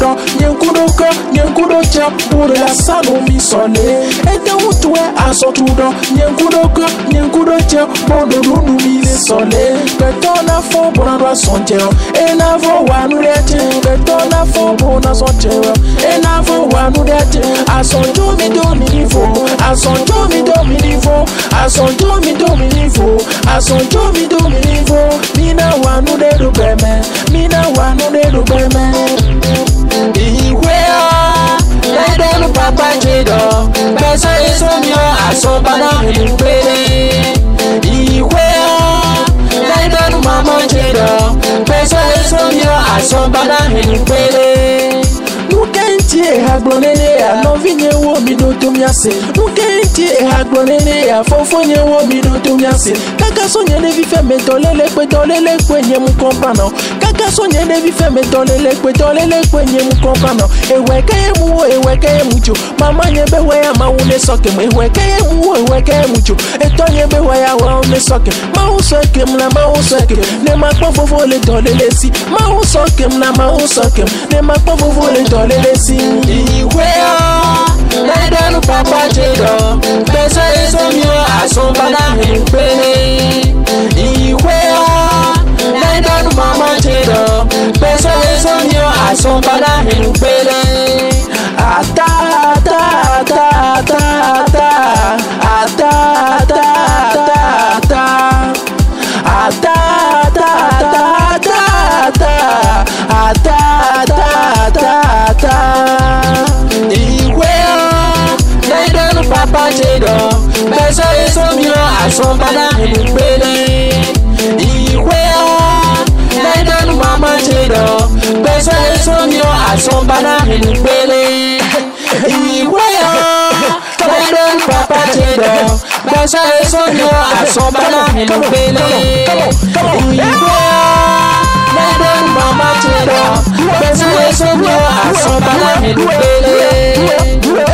tudo, nyenkudo cha pour la sano mi sonne. Et de où tu es à son tudo, nyenkudo cha pour le rundu mi sonne. Beton a fond pour un son terre, et n'avo one rete. Beton a fond pour un son terre, et n'avo one rete. À son domi niveau, à son domi niveau, à son domi niveau, à son domi niveau. Mina wanu de do beme, mina wanu de do beme. Iwea, lede no papa jedo, pesa esomio asobana mupele. Iwea, lede no mama jedo, pesa esomio asobana mupele. Nukenti hagbonene ya novinye wo midotomiase. Nukenti hagbonene fofonye wo midotomiase. Kaka sonye ne vi fe metolele kwe nye mu kompano. Kaka sonye ne vi fe metolele kwe nye mu kompano. Eweke ye mucho. Mama nye bewe ya maune soke. Eweke ye mucho. Etonye bewe ya waune soke. Mau soke mna mau soke. Ne makpo fofo le tolele si. Mau soke mna mau soke. Ne makpo fofo le tolele si. Iwea, lede no papa jedo, pesa esomio asombana mupele. Iwea, lede no mama jedo, pesa esomio asombana mupele. Ata, ata, ata, ata, ata, ata, ata, ata, ata, ata, papa jedo, pesa esomio asombana mupele. Iwea, lede no mama jedo, pesa esomio asombana mupele. Iwea, lede no papa jedo, pesa esomio asombana mupele. Iwea, lede no mama jedo, pesa esomio asombana mupele.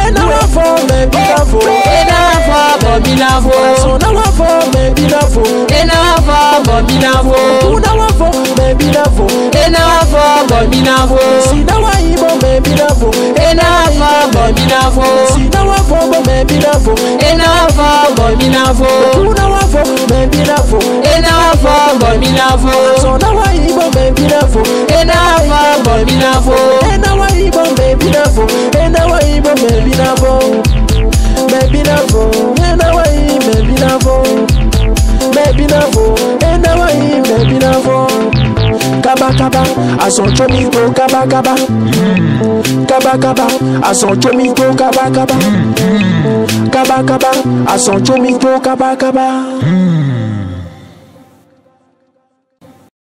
Binavo, so now I for me binavo, and I for binavo, now I for me binavo, and I for binavo, see now I for me binavo, and I for binavo, see now I for me binavo, and I for binavo, now I for me binavo, and I for binavo, so now I for me binavo, and I for binavo, and now I for me binavo, and now I for me binavo. Maybe never, and now I maybe never, maybe never, and now I maybe never. Kaba kaba, asoncho mi go kaba kaba, kaba kaba, asoncho mi go kaba kaba, kaba kaba, asoncho mi go kaba kaba.